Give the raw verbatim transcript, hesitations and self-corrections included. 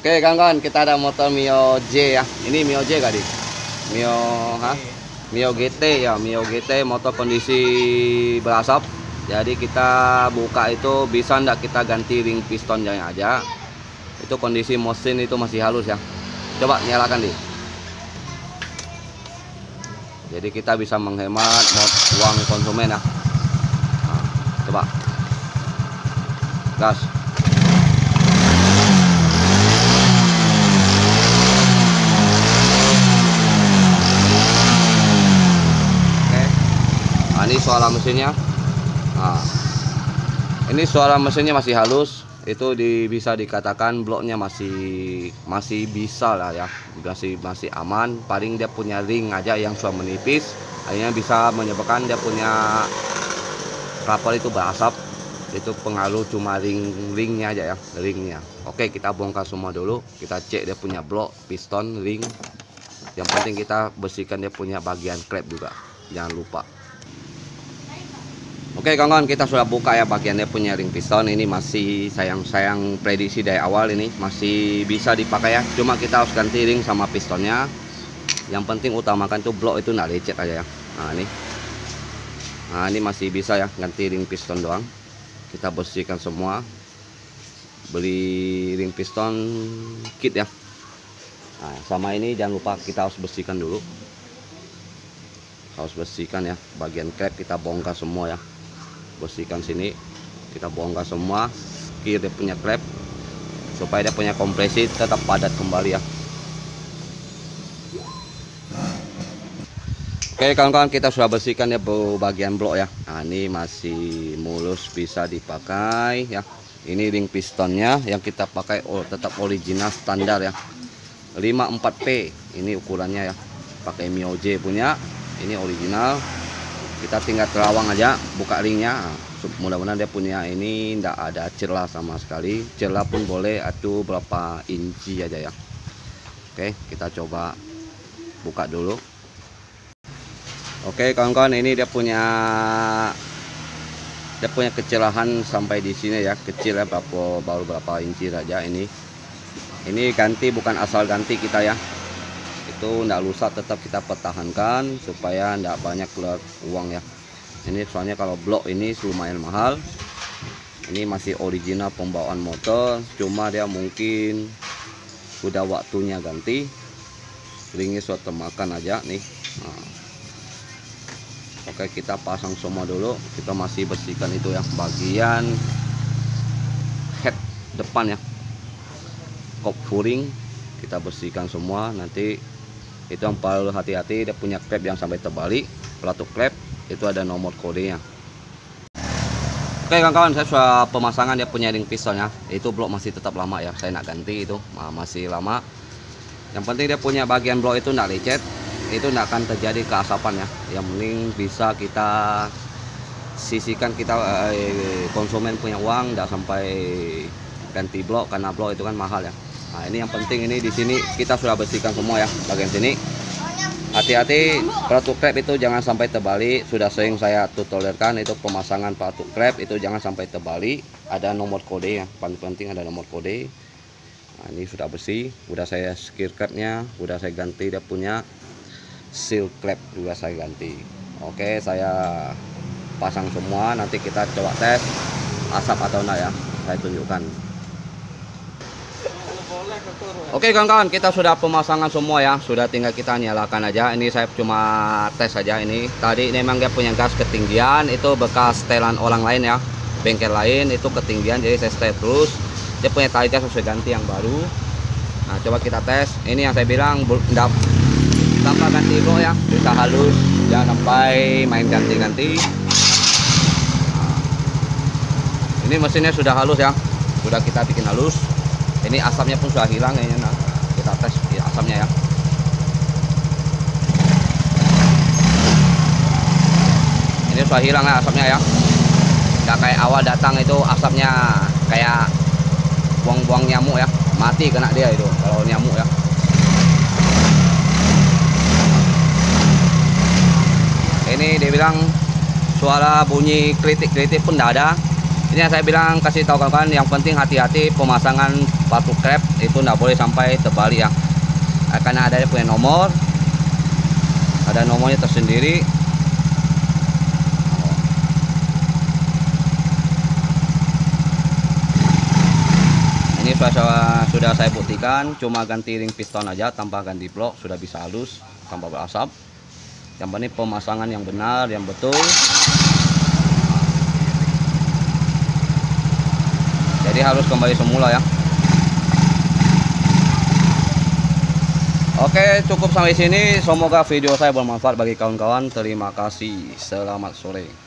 Oke kawan-kawan, kita ada motor Mio J ya. Ini Mio J kali. Mio, ha? Mio G T ya, Mio G T motor kondisi berasap. Jadi kita buka itu bisa ndak kita ganti ring pistonnya aja. Itu kondisi mesin itu masih halus ya. Coba nyalakan deh. Jadi kita bisa menghemat uang konsumen ya. Nah, coba gas. Nah, ini suara mesinnya. Nah, ini suara mesinnya masih halus. Itu di, bisa dikatakan bloknya masih masih bisa lah ya, masih masih aman. Paling dia punya ring aja yang sudah menipis, akhirnya bisa menyebabkan dia punya rapor itu berasap. Itu pengaruh cuma ring ringnya aja ya, ringnya. Oke, kita bongkar semua dulu. Kita cek dia punya blok, piston, ring. Yang penting kita bersihkan dia punya bagian klep juga, jangan lupa. Oke kawan-kawan, kita sudah buka ya bagiannya punya ring piston. Ini masih sayang-sayang prediksi dari awal, ini masih bisa dipakai ya. Cuma kita harus ganti ring sama pistonnya. Yang penting utamakan tuh blok itu nggak lecet aja ya. Nah ini, nah ini masih bisa ya, ganti ring piston doang. Kita bersihkan semua. Beli ring piston kit ya. Nah sama ini jangan lupa kita harus bersihkan dulu. Harus bersihkan ya, bagian klep kita bongkar semua ya. Bersihkan sini, kita bongkar semua kir dia punya klep supaya dia punya kompresi tetap padat kembali ya. Oke kawan-kawan, kita sudah bersihkan ya bagian blok ya. Nah ini masih mulus, bisa dipakai ya. Ini ring pistonnya yang kita pakai oh, tetap original standar ya, lima puluh empat P ini ukurannya ya, pakai Mio J punya. Ini original. Kita tinggal terawang aja, buka ringnya. Mudah-mudahan dia punya ini ndak ada celah sama sekali. Celah pun boleh, atau berapa inci aja ya. Oke, kita coba buka dulu. Oke kawan-kawan, ini dia punya dia punya kecelahan sampai di sini ya, kecil ya, berapa baru berapa inci saja ini. Ini ganti bukan asal ganti kita ya. Itu ndak rusak, tetap kita pertahankan supaya ndak banyak keluar uang ya. Ini soalnya kalau blok ini lumayan mahal. Ini masih original pembawaan motor, cuma dia mungkin udah waktunya ganti. Ringnya sudah termakan aja nih. Nah. Oke, kita pasang semua dulu. Kita masih bersihkan itu ya, bagian head depan ya, kop furing kita bersihkan semua. Nanti itu yang perlu hati-hati, dia punya klep yang sampai terbalik, pelatuk klep itu ada nomor kodenya. Oke kawan-kawan, saya sudah pemasangan dia punya ring pistonnya. Itu blok masih tetap lama ya, saya nak ganti itu masih lama. Yang penting dia punya bagian blok itu nggak lecet, itu nggak akan terjadi keasapan ya. Yang penting bisa kita sisihkan, kita eh, konsumen punya uang, nggak sampai ganti blok karena blok itu kan mahal ya. Nah ini yang penting, ini di sini kita sudah bersihkan semua ya bagian sini. Hati-hati pelatuk klep itu jangan sampai terbalik. Sudah sering saya tutorialkan itu pemasangan pelatuk klep itu jangan sampai terbalik. Ada nomor kode ya, paling penting ada nomor kode. Nah ini sudah bersih, udah saya skir klepnya, udah saya ganti dia punya seal klep juga saya ganti. Oke, saya pasang semua, nanti kita coba tes asap atau enggak ya, saya tunjukkan. Oke kawan-kawan, kita sudah pemasangan semua ya, sudah tinggal kita nyalakan aja. Ini saya cuma tes saja ini. Tadi memang dia punya gas ketinggian, itu bekas setelan orang lain ya, bengkel lain itu ketinggian, jadi saya setel terus. Dia punya tali gas, saya ganti yang baru. Nah coba kita tes. Ini yang saya bilang tanpa ganti blok ya, bisa halus, jangan sampai main ganti-ganti. Nah, ini mesinnya sudah halus ya, sudah kita bikin halus. Ini asapnya pun sudah hilang kayaknya. Nah, kita tes ya, asapnya ya. Ini sudah hilang ya asapnya ya. Nggak kayak awal datang itu asapnya kayak buang-buang nyamuk ya. Mati kena dia itu kalau nyamuk ya. Ini dia bilang suara bunyi kritik-kritik pun tidak ada. Ini yang saya bilang, kasih tahu kawan-kawan, yang penting hati-hati pemasangan sepatu krep itu nggak boleh sampai terbalik ya, karena ada punya nomor, ada nomornya tersendiri. Ini sudah saya, sudah saya buktikan, cuma ganti ring piston aja tanpa ganti blok sudah bisa halus tanpa berasap. Yang penting pemasangan yang benar, yang betul. Jadi harus kembali semula ya. Oke, cukup sampai sini. Semoga video saya bermanfaat bagi kawan-kawan. Terima kasih. Selamat sore.